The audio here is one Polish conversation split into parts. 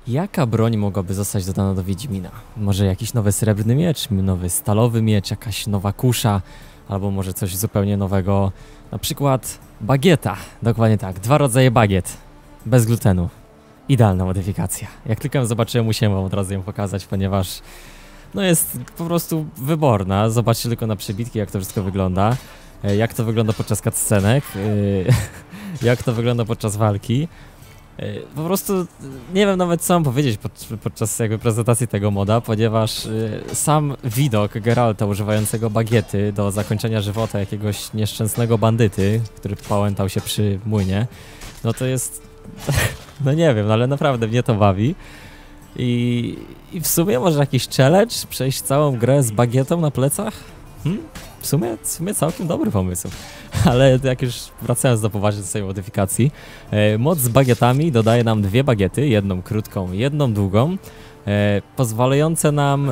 Jaka broń mogłaby zostać dodana do Wiedźmina? Może jakiś nowy srebrny miecz, nowy stalowy miecz, jakaś nowa kusza, albo może coś zupełnie nowego, na przykład bagieta. Dokładnie tak, 2 rodzaje bagiet, bez glutenu. Idealna modyfikacja. Jak tylko ją zobaczyłem, musiałem wam od razu ją pokazać, ponieważ no jest po prostu wyborna. Zobaczcie tylko na przebitki, jak to wszystko wygląda. Jak to wygląda podczas cutscenek, jak to wygląda podczas walki. Po prostu nie wiem nawet co mam powiedzieć podczas jakby prezentacji tego moda, ponieważ sam widok Geralta używającego bagiety do zakończenia żywota jakiegoś nieszczęsnego bandyty, który pałętał się przy młynie, no to jest, no nie wiem, no ale naprawdę mnie to bawi. I w sumie może jakiś challenge, przejść całą grę z bagietą na plecach? W sumie całkiem dobry pomysł. Ale jak już wracając do poważnej swojej modyfikacji, mod z bagietami dodaje nam 2 bagiety, jedną krótką, jedną długą, pozwalające nam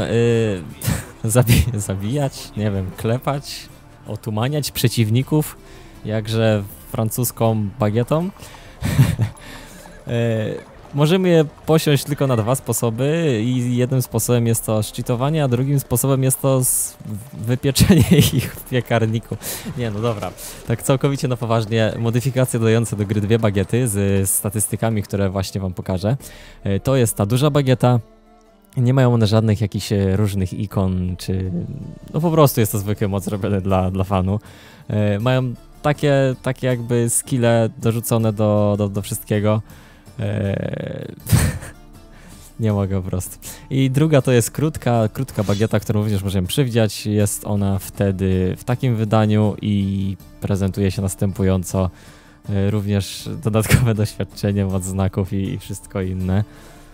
zabijać, nie wiem, klepać, otumaniać przeciwników, jakże francuską bagietą. Możemy je posiąść tylko na 2 sposoby i jednym sposobem jest to szczytowanie, a drugim sposobem jest to wypieczenie ich w piekarniku. Nie, no dobra, tak całkowicie na poważnie, modyfikacje dodające do gry 2 bagiety z statystykami, które właśnie wam pokażę. To jest ta duża bagieta, nie mają one żadnych jakichś różnych ikon, czy no po prostu jest to zwykły mod zrobiony dla fanu. Mają takie jakby skille dorzucone do wszystkiego. Nie mogę po prostu. I druga to jest krótka bagieta, którą również możemy przewidzieć. Jest ona wtedy w takim wydaniu i prezentuje się następująco. Również dodatkowe doświadczenie, moc znaków i wszystko inne.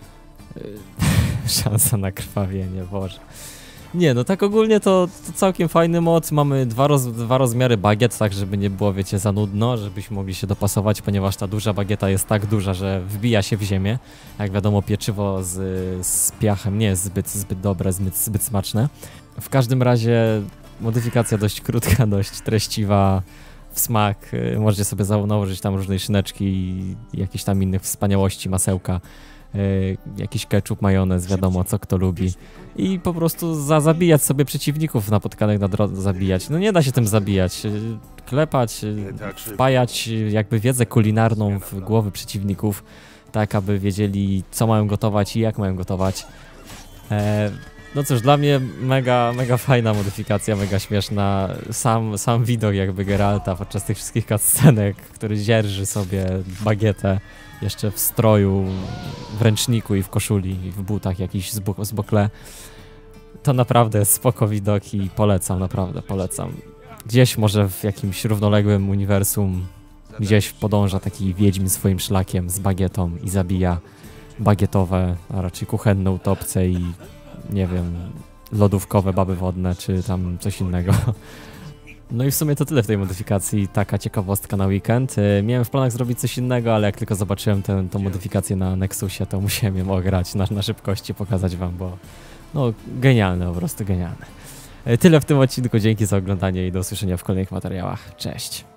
Szansa na krwawienie, Boże. Nie, no tak ogólnie to całkiem fajny mod. Mamy dwa rozmiary bagiet, tak żeby nie było, wiecie, za nudno, żebyśmy mogli się dopasować, ponieważ ta duża bagieta jest tak duża, że wbija się w ziemię. Jak wiadomo, pieczywo z piachem nie jest zbyt dobre, zbyt smaczne. W każdym razie modyfikacja dość krótka, dość treściwa w smak. Możecie sobie nałożyć tam różne szyneczki i jakieś tam innych wspaniałości, masełka. Jakiś ketchup, majonez, wiadomo co kto lubi i po prostu zabijać sobie przeciwników napotkanych na drodze, zabijać. No nie da się tym zabijać, klepać, wpajać jakby wiedzę kulinarną w głowy przeciwników, tak aby wiedzieli co mają gotować i jak mają gotować. No cóż, dla mnie mega fajna modyfikacja, mega śmieszna. Sam widok jakby Geralta podczas tych wszystkich cutscenek, który dzierży sobie bagietę jeszcze w stroju, w ręczniku i w koszuli i w butach jakiś z bokle. To naprawdę jest spoko widok i polecam, naprawdę polecam. Gdzieś może w jakimś równoległym uniwersum gdzieś podąża taki wiedźmin swoim szlakiem z bagietą i zabija bagietowe, a raczej kuchenne utopce i nie wiem, lodówkowe baby wodne, czy tam coś innego. No i w sumie to tyle w tej modyfikacji, taka ciekawostka na weekend. Miałem w planach zrobić coś innego, ale jak tylko zobaczyłem tą modyfikację na Nexusie, to musiałem ją ograć na szybkości, pokazać wam, bo no genialne, po prostu genialne. Tyle w tym odcinku, dzięki za oglądanie i do usłyszenia w kolejnych materiałach. Cześć!